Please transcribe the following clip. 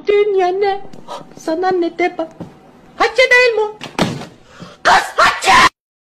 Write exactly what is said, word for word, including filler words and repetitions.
dünya ne? Sana ne de bak. Hatice değil mi?